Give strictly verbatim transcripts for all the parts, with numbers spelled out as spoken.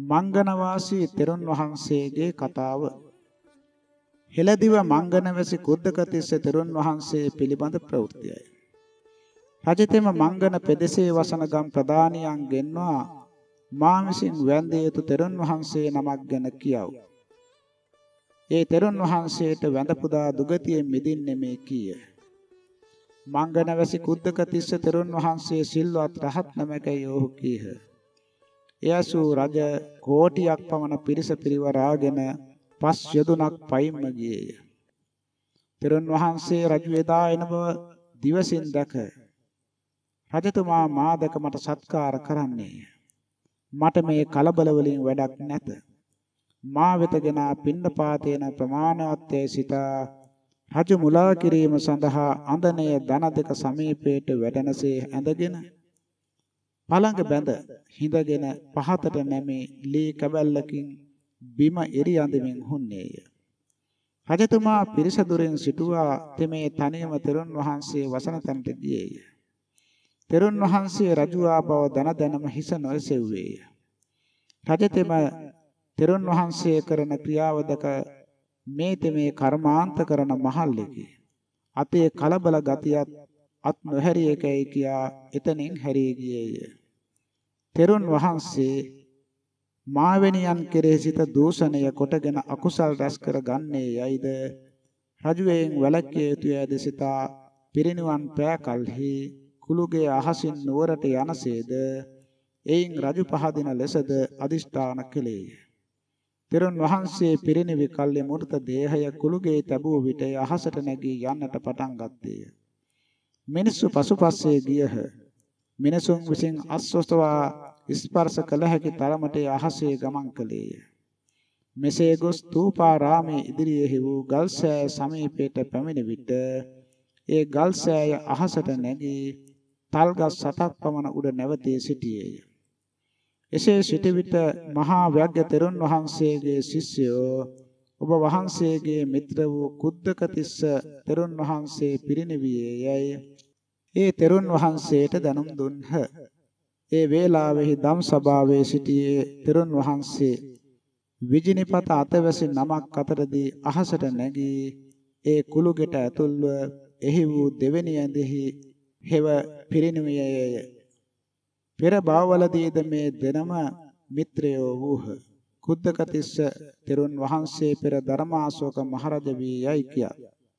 මංගනවාසී තෙරුන් වහන්සේගේ කතාව. හෙළදිව මංගනවැසි කුද්දකතිස්ස තෙරුන් වහන්සේ පිළිබඳ ප්‍රවෘත්තියයි. රජතෙම මංගන පෙදෙසේ වසන ගම් ප්‍රධානියන් ගෙන්වා මා විසින් වැඳිය යුතු තෙරුන් වහන්සේ නමක් ගැන කියව. ඒ තෙරුන් වහන්සේට වැඳ පුදා දුගතියෙන් මිදින්නේ මේ කීය. මංගනවැසි කුද්දකතිස්ස තෙරුන් වහන්සේ සිල්වත් රහත් නමකයි ඔහු කීහ. එයසු රජ කෝටියක් පමණ පිරිස පිරිවරාගෙන පස් යොදුනක් පයින්ම ගියේය. තෙරුන් වහන්සේ රජු එදා එන බව දිවසින් දැක රජතුමා මා දැක මට සත්කාර කරන්නේය. මට මේ කලබල වලින් වැඩක් නැත. මා වෙතගෙන පින්නපාතේන ප්‍රමාණවත්ය සිතා රජු මුලා කිරීම සඳහා අඳනය දන දෙක සමීපයට වැඩනසේ ඇඳගෙන පළඟ බැඳ හිඳගෙන පහතට නැමී ලී කැබැල්ලකින් බිම එරි අඳමින් හුන්නේය. රජතුමා පිරිස දුරින් සිටුවා තෙමේ තනියම තෙරුන් වහන්සේ වසන තැනට ගියේය. තෙරුන් වහන්සේ රජුවා බව දන දනම හිස නොයසෙව්වේය. රජතෙම තෙරුන් වහන්සේ කරන ක්‍රියාවදක මේ තෙමේ කර්මාන්ත කරන මහල්ලෙකි. අතේ කලබල ගතියත් අත් නොහැරියකයි කියා එතනින් හැරී ගියේය. තෙරුන් වහන්සේ මාවෙනියන් කෙරෙහි සිත දූෂණය කොටගෙන අකුසල් රැස් කර ගන්නේ යයිද රජුයෙන් වැළැක්විය යුතුය දෙසිතා පිරිනිවන් පෑ කල්හි කුළුගේ අහසින් නුවරට යනසේද එයින් රජු පහදින ලෙසද අදිෂ්ඨාන කළේය. තෙරුන් වහන්සේ පිරිනිවි කල්ලි මෘත දේහය කුළුගේ තැබූ විට අහසට නැගී යන්නට පටන් ගත්තේය. මිනිස්සු පසුපස්සේ ගියහ. මිනිසුන් විසින් අස්වස්තවා ස්පර්ශ කළ හැකි තරමට අහසේ ගමන් කළේය. මෙසේ ගොස් තූපාරාමේ ඉදිරියේ වූ ගල්සෑය සමීපයට පැමිණ විට ඒ ගල්සෑය අහසට නැගී තල්ගස් සතක් පමණ උඩ නැවතී සිටියේය. එසේ සිට විට මහා ව්‍යග්ග තෙරුන් වහන්සේගේ ශිෂ්‍යයෝ ඔබ වහන්සේගේ මිත්‍ර වූ කුද්දකතිස්ස තෙරුන් වහන්සේ පිරිනිවියේ යයි ඒ තෙරුන් වහන්සේට දැනුම් දුන්හ. ඒ වේලාවෙහි ධම් සභාවේ සිටියේ තෙරුන් වහන්සේ විජිනිපත අතවැසි නමක් අතරදී අහසට නැගී ඒ කුළුගෙට ඇතුල්ව එහි වූ දෙවෙනි ඇඳෙහි හෙව පිරිනිවියේය. පෙර භවවලදීද මේ දෙනම මිත්‍රයෝ වූහ. කුද්දකතිස්ස තෙරුන් වහන්සේ පෙර ධර්මාශෝක මහරජ වී යයි කියා.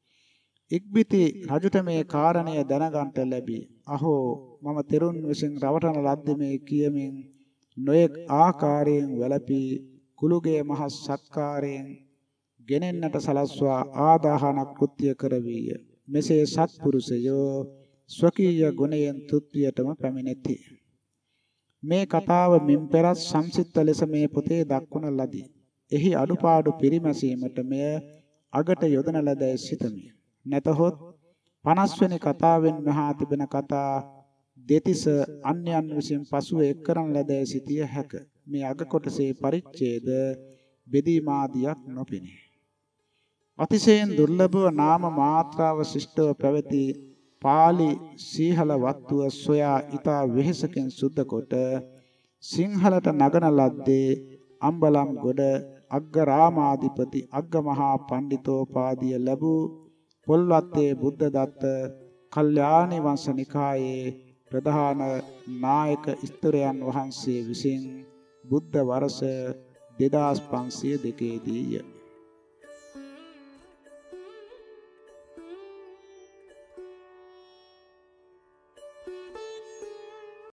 ඉක්බිති රජුට මේ කාරණය දැනගන්ට ලැබී අහෝ මම තෙරුන් විසින් රවටන ලද්දේ මේ කියමින් නොයෙක් ආකාරයෙන් වැළපී කුළුගේ මහ සත්කාරයෙන් ගෙනෙන්නට සලස්වා ආදාහන කෘත්‍ය කරවීය. මෙසේ සත්පුරුෂයෝ ස්වකීය ගුණයෙන් තුත්වියටම පැමිණෙති. මේ කතාව මින් පෙරත් සංසිද්ධ ලෙස මේ පොතේ දක්වන ලදී. එහි අඩුපාඩු පිරිමැසීමට මෙය අගට යොදන ලදැයි සිතමි. නැතහොත් පනස් වෙනි කතාවෙන් මෙහා තිබෙන කතා දෙතිස අන්‍යයන් විසින් පසුව එක් කරන ලදැයි සිටිය හැක. මේ අග කොටසේ පරිච්ඡේද බෙදීමාදියක් නොපෙනේ. අතිශයින් දුර්ලභව නාම මාත්‍රාව ශිෂ්ටව පැවති පාලි සීහල වත්තුව සොයා ඊතා වෙහෙසකින් සුද්ධ කොට සිංහලට නගන ලද්දේ අම්බලම් ගොඩ අග්ගරාමාධිපති අග්ගමහා පණ්ඩිතෝපාදිය ලැබූ පොල්වත්තේ බුද්ධදත්ත කල්යාණි වංශනිකායේ ප්‍රධාන නායක ස්ථරයන් වහන්සේ විසින් බුද්ධ වර්ෂ දෙදාස් පන්සිය දෙකේදීය.